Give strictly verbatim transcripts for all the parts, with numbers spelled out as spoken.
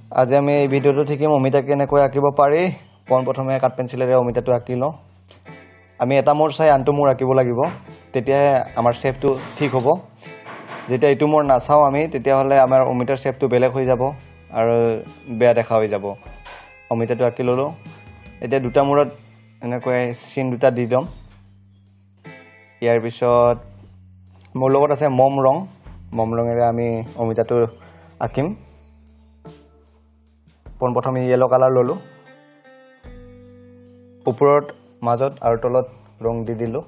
আজি আমি এই ভিডিঅ'টো শিকিম অমিতা কেনেকৈ আঁকিব পাৰি পোন প্ৰথমে কাঠ পেন্সিলেৰে অমিতাটো আঁকি লওঁ আমি এটা মোৰ চাই আনটো মোৰ আঁকিব লাগিব তেতিয়া আমাৰ শেপটো ঠিক হ'ব যেতিয়া এইটো মোৰ নাচাও আমি তেতিয়া হলে আমাৰ অমিতাৰ শেপটো বেলেগ হৈ যাব আৰু বেয়া দেখা হৈ যাব অমিতাটো আঁকি ললো এতিয়া দুটা মূৰত এনেকৈ চিন দুটা দি দিম ইয়াৰ পিছত মোৰ লগত আছে মম ৰং মম ৰঙেৰে আমি অমিতাটো আঁকিম পোন প্ৰথমে ইয়েলো কালাৰ ললো ওপৰত মাজত আৰু তলত ৰং দি দিলো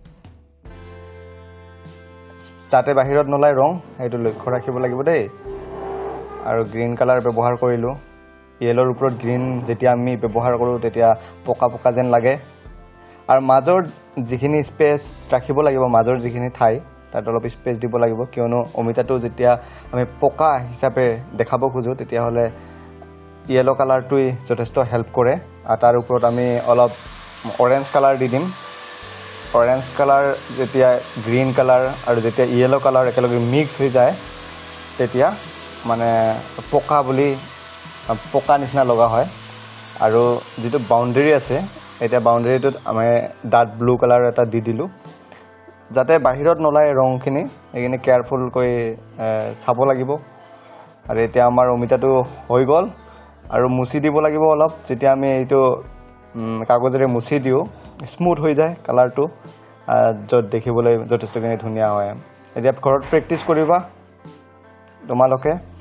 যাতে বাহিৰত নলাই ৰং এইটো লক্ষ্য ৰাখিব লাগিব দেই আৰু গ্ৰীন কালাৰ ব্যৱহাৰ কৰিলো ইয়েলোৰ ওপৰত গ্ৰীন যেতিয়া আমি ব্যৱহাৰ কৰো তেতিয়া পকা পকা যেন লাগে আৰু মাজৰ যিখিনি স্পেচ ৰাখিব লাগিব মাজৰ যিখিনি ঠাই তাত অলপ স্পেচ দিব লাগিব কিয়নো অমিতাটো যেতিয়া আমি পকা হিচাপে দেখাব খোজো তেতিয়া হলে ইয়েলো কালাৰটোই যথেষ্ট হেল্প কৰে আৰু তাৰ ওপৰত আমি অলপ অৰেঞ্জ কালাৰ দি দিম অৰেঞ্জ কালাৰ যেতিয়া গ্ৰীন কালাৰ আৰু যেতিয়া ইয়েলো কালাৰ একেলগে মিক্স হৈ যায় তেতিয়া মানে পকা বুলি পকা নিচিনা লগা হয় আৰু যেটো বাউন্ডাৰি আছে এটা বাউন্ডাৰিটোত আমি ডাৰ্ক ব্লু কালাৰ এটা দি দিলো যাতে বাহিৰত নলাই ৰংখিনি এখিনি কেয়াৰফুল কৈ চাব লাগিব আৰু এতিয়া আমাৰ অমিতাটো হৈ গল আৰু মুছি দিব লাগিব অলপ যেতিয়া আমি এইটো কাগজেৰে মুছি দিও স্মুথ হৈ যায় কালাৰটো যত দেখিবলৈ যথেষ্টখিনি ধুনীয়া হয় এতিয়া ঘৰত প্ৰেক্টিস কৰিবা তোমালোকে